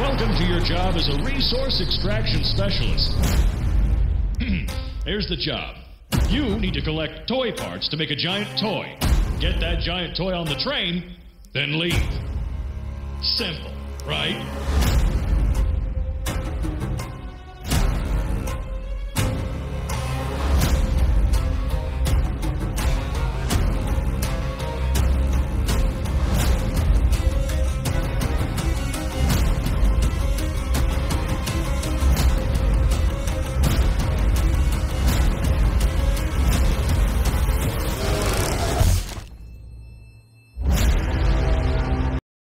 Welcome to your job as a resource extraction specialist. Here's the job. You need to collect toy parts to make a giant toy. Get that giant toy on the train, then leave. Simple, right?